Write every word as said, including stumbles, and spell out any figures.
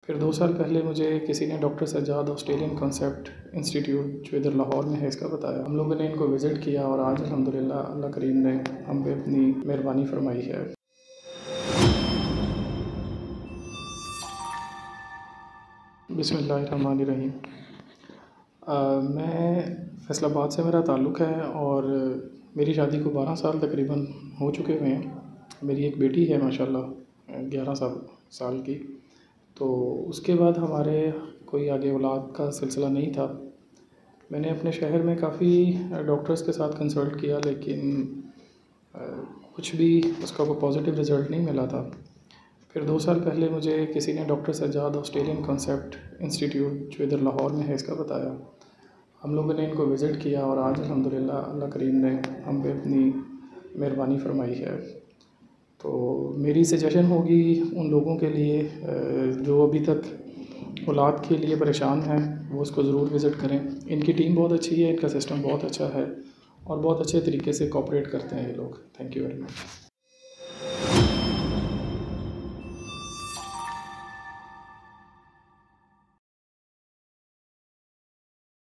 फिर दो साल पहले मुझे किसी ने doctor Sajjad Australian concept institute जो इधर लाहौर में है इसका बताया। हम लोगों ने इनको विज़िट किया और आज अल्हम्दुलिल्लाह अल्लाह करीम ने हम पे अपनी मेहरबानी फरमाई है। बिस्मिल्लाहिर्रहमानिर्रहीम। मैं फैसलाबाद से मेरा ताल्लुक़ है और मेरी शादी को बारह साल तकरीबन हो चुके हुए हैं। मेरी एक बेटी है माशाल्लाह ग्यारह साल साल की। तो उसके बाद हमारे कोई आगे औलाद का सिलसिला नहीं था। मैंने अपने शहर में काफ़ी डॉक्टर्स के साथ कंसल्ट किया, लेकिन कुछ भी उसका कोई पॉजिटिव रिज़ल्ट नहीं मिला था। फिर दो साल पहले मुझे किसी ने doctor Sajjad Australian concept institute जो इधर लाहौर में है इसका बताया। हम लोगों ने इनको विज़िट किया और आज अल्हम्दुलिल्लाह अल्लाह करीम ने हम पे अपनी मेहरबानी फरमाई है। तो मेरी सजेशन होगी उन लोगों के लिए जो अभी तक औलाद के लिए परेशान हैं, वो उसको ज़रूर विज़िट करें। इनकी टीम बहुत अच्छी है, इनका सिस्टम बहुत अच्छा है और बहुत अच्छे तरीके से कोऑपरेट करते हैं ये लोग। Thank you very much.